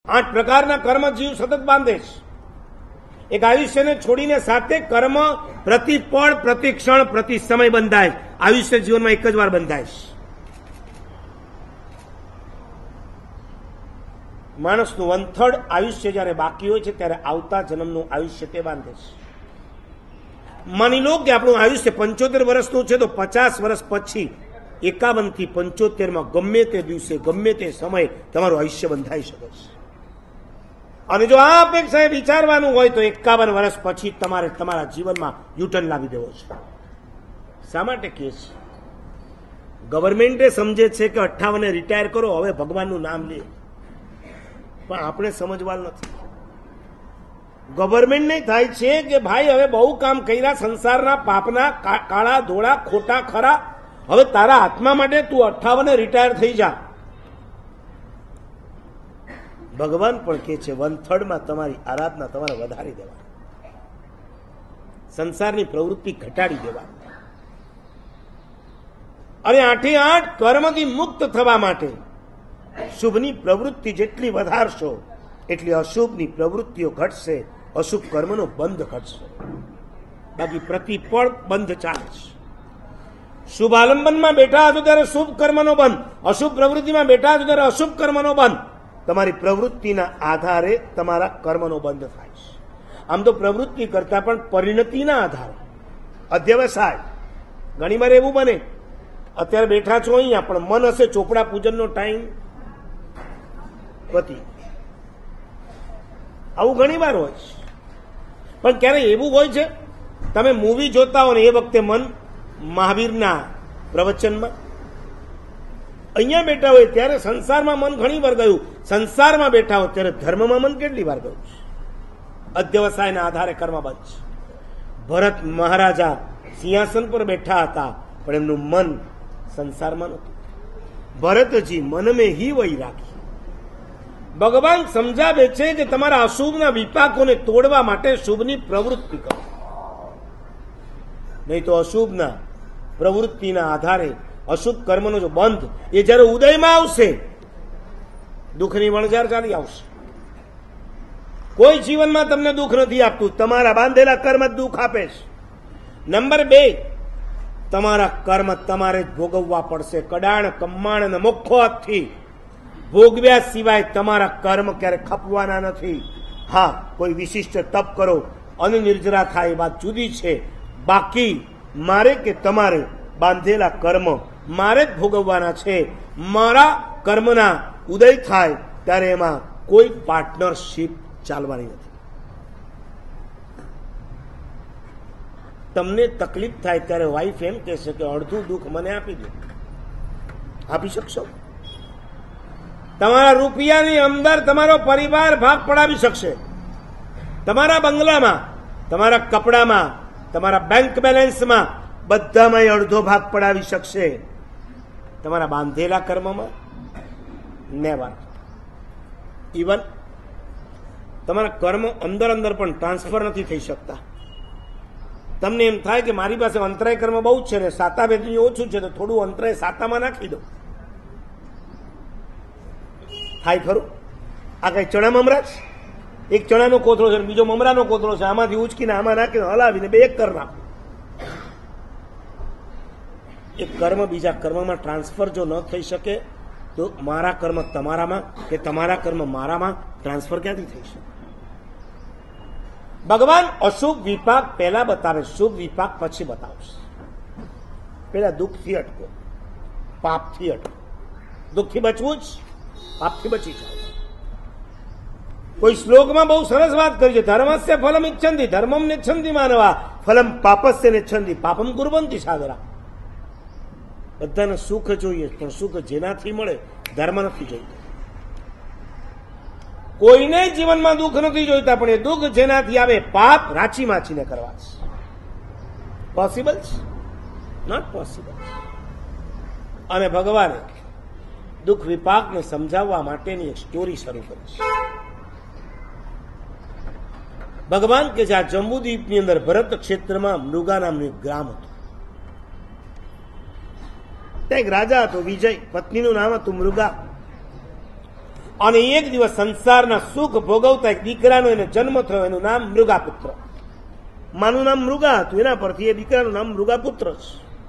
8 પ્રકારના કર્મ જીવ સતત બાંધે છે. એક આયુષ્યને છોડીને સાથે કર્મ પ્રતિપળ, પ્રતિક્ષણ, પ્રતિ સમય બંધાય. આયુષ્ય જીવનમાં એક જ વાર બંધાય છે. માણસનું 1/3 આયુષ્ય જયારે બાકી હોય છે ત્યારે આવતા જન્મનું આયુષ્ય તે બાંધે છે. માની લો કે આપણું આયુષ્ય 75 વર્ષનું છે તો 50 વર્ષ પછી 51 થી 75 ગમે તે દિવસે ગમે તે સમય તમારું આયુષ્ય બંધાઈ શકે છે. અને જો આ અપેક્ષાએ વિચારવાનું હોય તો 51 વર્ષ પછી તમારે તમારા જીવનમાં યુટર્ન લાવી દેવો છે. શા માટે કહે છે? ગવર્મેન્ટે સમજે છે કે 58 રિટાયર કરો, હવે ભગવાનનું નામ લે, પણ આપણે સમજવા નથી. ગવર્મેન્ટને થાય છે કે ભાઈ હવે બહુ કામ કર્યા, સંસારના પાપના કાળા ધોળા ખોટા ખરા, હવે તારા આત્મા માટે તું 58 રિટાયર થઈ જા. ભગવાન પણ કહે છે 1/3 તમારી આરાધના તમારે વધારી દેવાની, સંસારની પ્રવૃત્તિ ઘટાડી દેવાની. અને 8 કર્મથી મુક્ત થવા માટે શુભની પ્રવૃત્તિ જેટલી વધારશો એટલી અશુભની પ્રવૃત્તિઓ ઘટશે, અશુભ કર્મનો બંધ ઘટશે. બાકી પ્રતિપળ બંધ ચાલે છે. શુભ આલંબનમાં બેઠા હશો ત્યારે શુભ કર્મનો બંધ, અશુભ પ્રવૃત્તિમાં બેઠા હશો ત્યારે અશુભ કર્મનો બંધ. તમારી પ્રવૃત્તિના આધારે તમારા કર્મનો બંધ થાય છે. આમ તો પ્રવૃત્તિ કરતા પણ પરિણતિના આધારે અધ્યવસાય. ઘણી વાર એવું બને, અત્યારે બેઠા છો અહીંયા પણ મન હશે ચોપડા પૂજનનો ટાઈમ પતિ, આવું ઘણી વાર હોય છે. પણ ક્યારે એવું હોય છે તમે મૂવી જોતા હો ને એ વખતે મન મહાવીરના પ્રવચનમાં, અહીંયા બેઠા હોય ત્યારે સંસારમાં મન ઘણી વાર ગયું, સંસારમાં બેઠા હોય ત્યારે ધર્મમાં મન કેટલી વાર ગયું છે. અધ્યવસાયના આધારે કર્મ બંધ છે. ભરત મહારાજા સિંહાસન પર બેઠા હતા પણ એમનું મન સંસારમાં નહોતું. ભરતજી મન મેં હી વહી રાખી. ભગવાન સમજાવે છે કે તમારા અશુભના વિપાકોને તોડવા માટે શુભની પ્રવૃત્તિ કરો, નહીં તો અશુભના પ્રવૃત્તિના આધારે અશુભ કર્મનો જો બંધ એ જયારે ઉદયમાં આવશે દુઃખની વણઝાર ચાલી આવશે. કોઈ જીવનમાં તમને દુઃખ નથી આપતું, તમારા બાંધેલા કર્મ જ દુઃખ આપે છે. નંબર 2, તમારા કર્મ તમારે જ ભોગવવા પડશે. કડાણ કમ્માણ અને મોખો હાથથી ભોગવ્યા સિવાય તમારા કર્મ ક્યારે ખપવાના નથી. હા, કોઈ વિશિષ્ટ તપ કરો અને નિર્જરા થાય એ વાત જુદી છે. બાકી મારે કે તમારે બાંધેલા કર્મ મારે જ ભોગવવાના છે. મારા કર્મના ઉદય થાય ત્યારે એમાં કોઈ પાર્ટનરશીપ ચાલવાની નથી. તમને તકલીફ થાય ત્યારે વાઈફ એમ કહેશે કે અડધું દુઃખ મને આપી દો. આપી શકશો? તમારા રૂપિયાની અંદર તમારો પરિવાર ભાગ પડાવી શકશે. તમારા બંગલામાં, તમારા કપડામાં, તમારા બેંક બેલેન્સમાં બધામાં અડધો ભાગ પડાવી શકશે. તમારા બાંધેલા કર્મમાં નેવર. ઇવન તમારા કર્મ અંદર અંદર પણ ટ્રાન્સફર નથી થઈ શકતા. તમને એમ થાય કે મારી પાસે અંતરાય કર્મ બહુ છે ને સાતા વેદની ઓછું છે તો થોડું અંતરાય સાતામાં નાખી દો. થાય ખરું? આ કઈ ચણા મમરા છે? એક ચણાનો કોથળો છે બીજો મમરાનો કોથળો છે, આમાંથી ઉચકીને આમાં નાખીને હલાવીને બે એક કરી નાખો. એક કર્મ બીજા કર્મમાં ટ્રાન્સફર જો ન થઈ શકે તો મારા કર્મ તમારામાં કે તમારા કર્મ મારામાં ટ્રાન્સફર ક્યાંથી થઈ શકે? ભગવાન અશુભ વિપાક પહેલા બતાવે, શુભ વિપાક પછી બતાવશે. પહેલા દુઃખથી અટકો, પાપથી અટકો. દુઃખથી બચવું જ, પાપથી બચી જાવ. કોઈ શ્લોકમાં બહુ સરસ વાત કરી છે, ધર્મસ્ય ફલમ ઇચ્છંતિ ધર્મમ નેચ્છંતિ માનવા ફલમ પાપસ્ય નેચ્છંતિ પાપમ કુર્વંતિ સાગરા. બધાને સુખ જોઈએ પણ સુખ જેનાથી મળે, ધર્મ નથી જોઈતો. કોઈને જીવનમાં દુઃખ નથી જોઈતા પણ એ દુઃખ જેનાથી આવે પાપ રાચી માચીને કરવા છે. પોસિબલ છે? Not possible. અને ભગવાને દુઃખ વિપાકને સમજાવવા માટેની એક સ્ટોરી શરૂ કરી છે. ભગવાન કે જે આ જંબુદ્વીપની અંદર ભરત ક્ષેત્રમાં મૃગા નામનું એક ગ્રામ હતું. ત્યાં એક રાજા હતો વિજય, પત્નીનું નામ હતું મૃગા. અને એક દિવસ સંસારના સુખ ભોગવતા એક દીકરાનો એને જન્મ થયો. એનું નામ મૃગાપુત્ર. માનું નામ મૃગા હતું, એના પરથી એ દીકરાનું નામ મૃગાપુત્ર છે.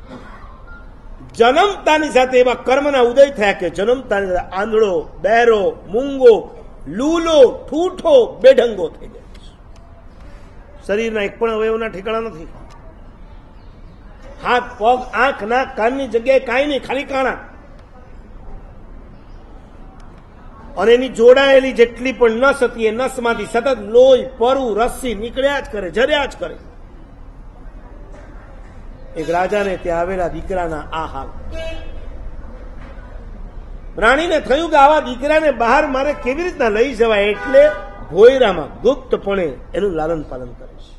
જન્મતાની સાથે એવા કર્મના ઉદય થયા કે જન્મતાની સાથે આંધળો, બહેરો, મૂંગો, લૂલો, ઠૂઠો, બેઢંગો થઈ ગયો. શરીરના એક પણ અવયવના ઠેકાણા નથી. હાથ, પગ, આંખ, નાક, કાનની જગ્યાએ કાંઈ નહીં, ખાલી કાણા. અને એની જોડાયેલી જેટલી પણ નસ હતી એ નસમાંથી સતત લોહી, પરુ, રસ્સી નીકળ્યા જ કરે, જર્યા જ કરે. એક રાજાને ત્યાં આવેલા દીકરાના આ હાલ. રાણીને થયું કે આવા દીકરાને બહાર મારે કેવી રીતના લઈ જવાય, એટલે ભોયરામાં ગુપ્તપણે એનું લાલન પાલન કરીશ.